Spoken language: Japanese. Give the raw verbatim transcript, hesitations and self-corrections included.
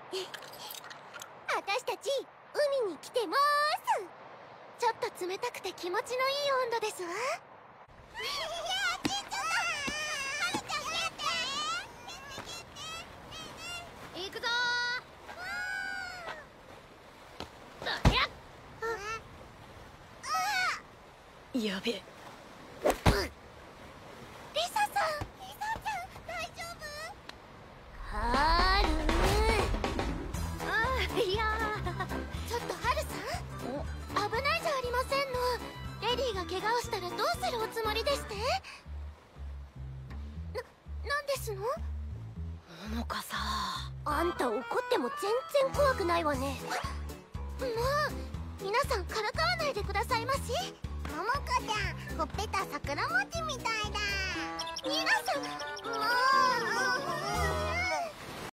私たち海に来てまーす。ちょっと冷たくて気持ちのいい温度ですわ。行くぞー。やべえ。リサさん、リサちゃん大丈夫？はるあー、いやちょっとハルさん、危ないじゃありませんの。レディが怪我をしたらどうするおつもりでして？な、なんですの？ももかさ、あんた怒っても全然怖くないわね。もう皆さんからかわないでくださいまし。ももかちゃん、ほっぺた桜餅みたいだ。皆さん、もう